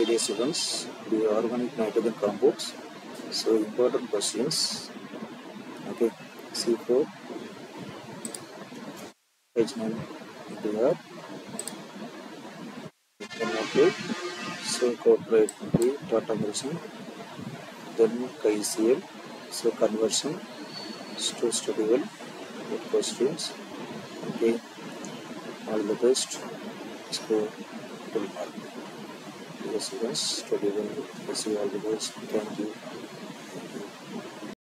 dear students, the organic nitrogen compounds. So important questions. Okay, C4 H9 here. Okay, so incorporate the tautomation, then KCl. So conversion to study well with questions. Okay, all the best. So full mark. Yes, students, study well. See all the best. Thank you.